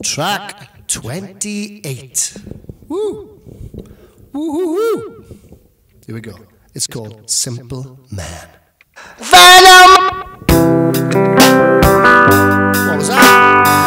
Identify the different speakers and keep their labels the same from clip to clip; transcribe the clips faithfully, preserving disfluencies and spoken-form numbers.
Speaker 1: track twenty-eight. Woo! Woo, woo, woo! Here we go. It's called Simple Man. Venom! What was that?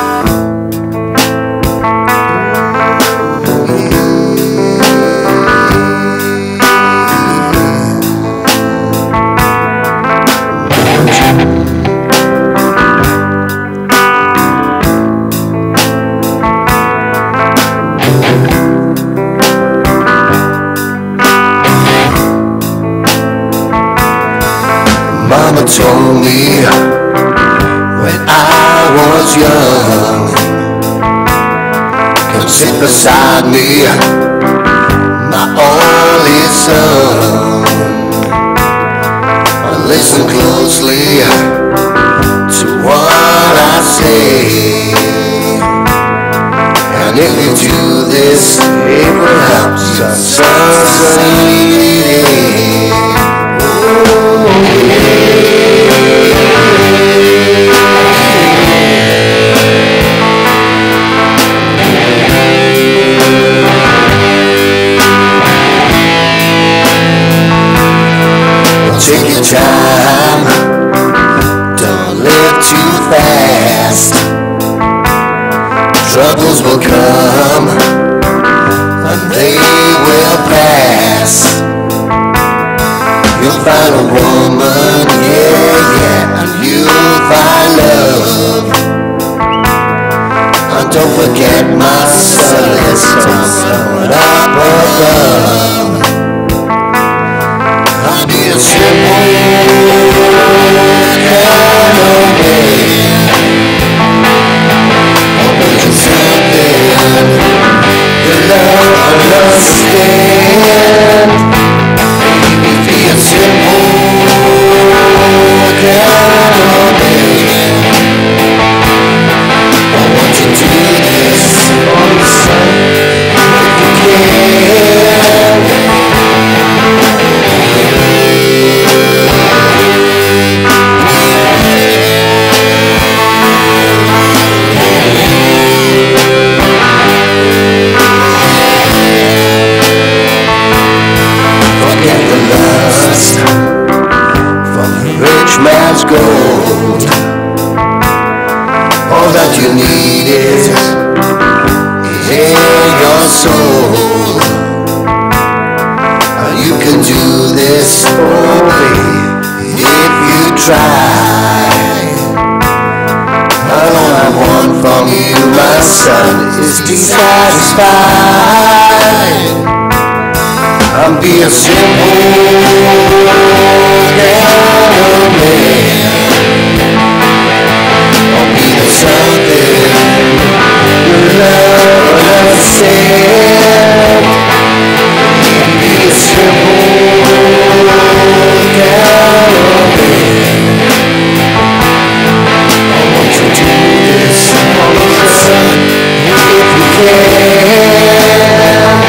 Speaker 2: Mama told me when I was young, come sit beside me, my only son, and listen closely to what I say, and if you do this, it will help your succeed. Take your time, don't live too fast. Troubles will come and they will pass. You'll find a woman, yeah, yeah, and you'll find love. And don't forget my son, up above. I'll be a simple kind of man. I'll be something you'll understand. Be a simple kind of man. I want you to do this for your son, if you can. Man's gold. All that you need is in your soul, and you can do this only if you try. And all I want from you, my son, is to be satisfied and be a simple kind of man. I'll be the something you'll understand. Be a simple kind of man. I want you to do this for your son, if you can.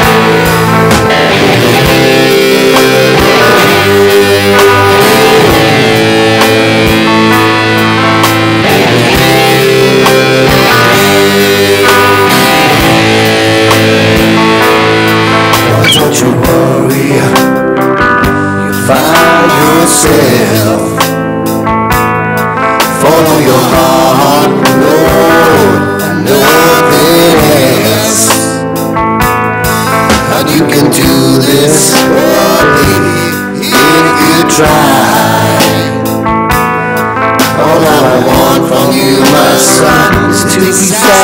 Speaker 2: Don't you worry, you find yourself. Follow your heart, Lord, and nothing else. And you can do this, baby, if you try. All I want from you, my son, is to be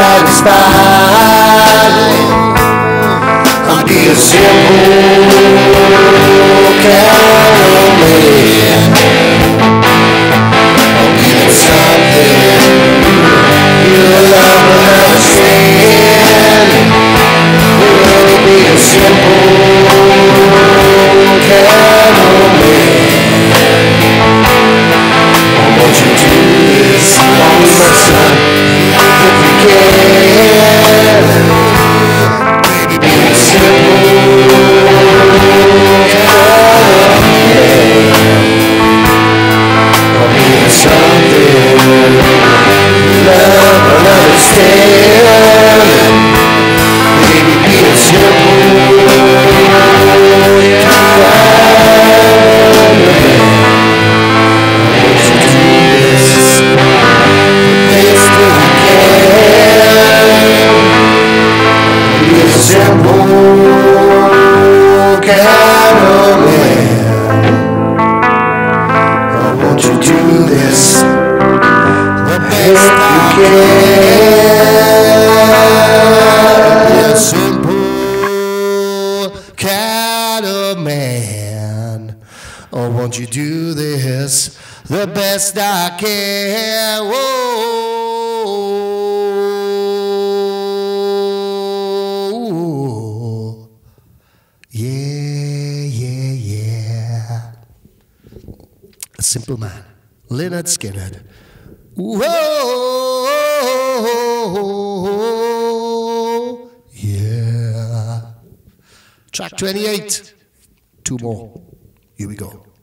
Speaker 2: satisfied. I'll be a simple kind of man. I'll be something you'll understand. I'll be a simple kind of man. I want you to do this for my son, if you can. Simple kind of man.
Speaker 1: best I can. Whoa. Yeah, yeah, yeah. A Simple Man, Lynyrd Skynyrd. Whoa, yeah. Track twenty-eight. Two more. Here we go.